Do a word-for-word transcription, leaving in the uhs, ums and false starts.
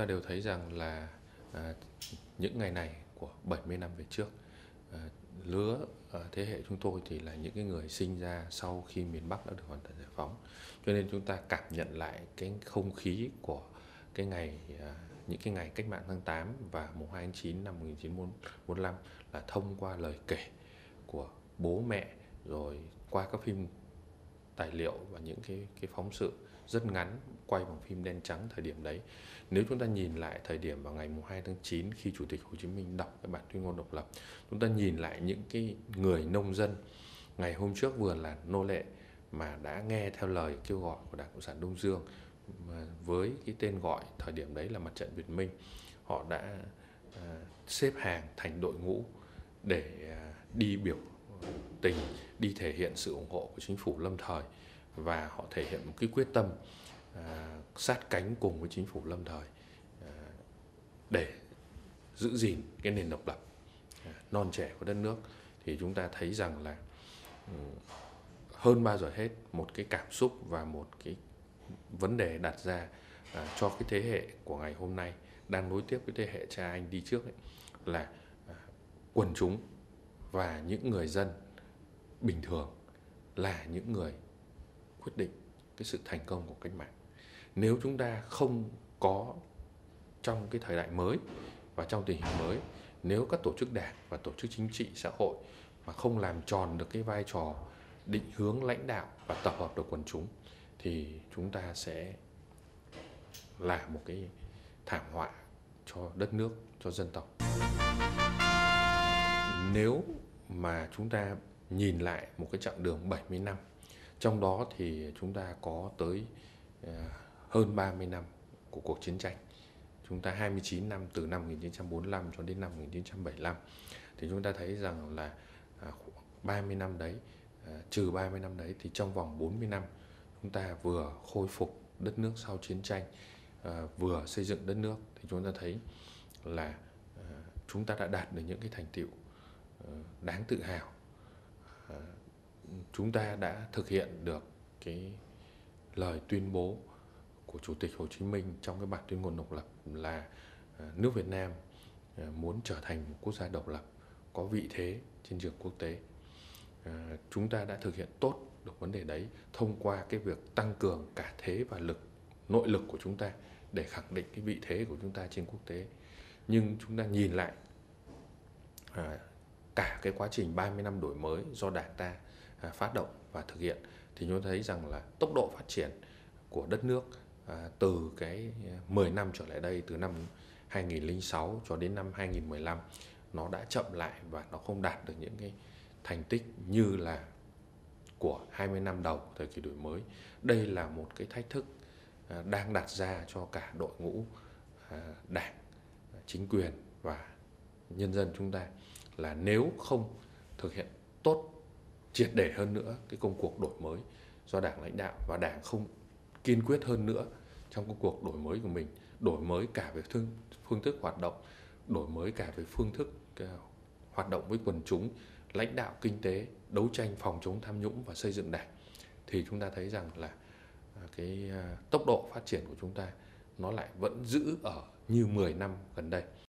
ta đều thấy rằng là à, những ngày này của bảy mươi năm về trước, à, lứa à, thế hệ chúng tôi thì là những cái người sinh ra sau khi miền Bắc đã được hoàn toàn giải phóng, cho nên chúng ta cảm nhận lại cái không khí của cái ngày à, những cái ngày cách mạng tháng tám và mùng hai tháng chín năm một nghìn chín trăm bốn mươi lăm là thông qua lời kể của bố mẹ, rồi qua các phim tài liệu và những cái cái phóng sự rất ngắn quay bằng phim đen trắng thời điểm đấy. Nếu chúng ta nhìn lại thời điểm vào ngày mùng hai tháng chín khi Chủ tịch Hồ Chí Minh đọc cái bản tuyên ngôn độc lập, chúng ta nhìn lại những cái người nông dân ngày hôm trước vừa là nô lệ mà đã nghe theo lời kêu gọi của Đảng Cộng sản Đông Dương với cái tên gọi thời điểm đấy là Mặt trận Việt Minh. Họ đã à, xếp hàng thành đội ngũ để à, đi biểu tình, đi thể hiện sự ủng hộ của chính phủ lâm thời, và họ thể hiện một cái quyết tâm à, sát cánh cùng với chính phủ lâm thời à, để giữ gìn cái nền độc lập à, non trẻ của đất nước. Thì chúng ta thấy rằng là um, hơn bao giờ hết một cái cảm xúc và một cái vấn đề đặt ra à, cho cái thế hệ của ngày hôm nay đang nối tiếp cái thế hệ cha anh đi trước ấy, là à, quần chúng và những người dân bình thường là những người quyết định cái sự thành công của cách mạng. Nếu chúng ta không có trong cái thời đại mới và trong tình hình mới, nếu các tổ chức đảng và tổ chức chính trị xã hội mà không làm tròn được cái vai trò định hướng lãnh đạo và tập hợp được quần chúng, thì chúng ta sẽ là một cái thảm họa cho đất nước, cho dân tộc. Nếu mà chúng ta nhìn lại một cái chặng đường bảy mươi năm, trong đó thì chúng ta có tới uh, hơn ba mươi năm của cuộc chiến tranh. Chúng ta hai mươi chín năm từ năm một nghìn chín trăm bốn mươi lăm cho đến năm một nghìn chín trăm bảy mươi lăm. Thì chúng ta thấy rằng là uh, ba mươi năm đấy, uh, trừ ba mươi năm đấy thì trong vòng bốn mươi năm chúng ta vừa khôi phục đất nước sau chiến tranh, uh, vừa xây dựng đất nước, thì chúng ta thấy là uh, chúng ta đã đạt được những cái thành tựu uh, đáng tự hào. Uh, chúng ta đã thực hiện được cái lời tuyên bố của Chủ tịch Hồ Chí Minh trong cái bản tuyên ngôn độc lập là uh, nước Việt Nam uh, muốn trở thành một quốc gia độc lập có vị thế trên trường quốc tế. Uh, chúng ta đã thực hiện tốt được vấn đề đấy thông qua cái việc tăng cường cả thế và lực, nội lực của chúng ta để khẳng định cái vị thế của chúng ta trên quốc tế. Nhưng chúng ta nhìn lại à, cả cái quá trình ba mươi năm đổi mới do Đảng ta à, phát động và thực hiện, thì chúng ta thấy rằng là tốc độ phát triển của đất nước à, từ cái mười năm trở lại đây, từ năm hai nghìn lẻ sáu cho đến năm hai nghìn mười lăm, nó đã chậm lại và nó không đạt được những cái thành tích như là của hai mươi năm đầu thời kỳ đổi mới. Đây là một cái thách thức à, đang đặt ra cho cả đội ngũ à, đảng, chính quyền và nhân dân chúng ta, là nếu không thực hiện tốt, triệt để hơn nữa cái công cuộc đổi mới do Đảng lãnh đạo, và Đảng không kiên quyết hơn nữa trong công cuộc đổi mới của mình, đổi mới cả về phương, phương thức hoạt động, đổi mới cả về phương thức uh, hoạt động với quần chúng, lãnh đạo kinh tế, đấu tranh phòng chống tham nhũng và xây dựng Đảng, thì chúng ta thấy rằng là uh, cái uh, tốc độ phát triển của chúng ta nó lại vẫn giữ ở như mười năm gần đây.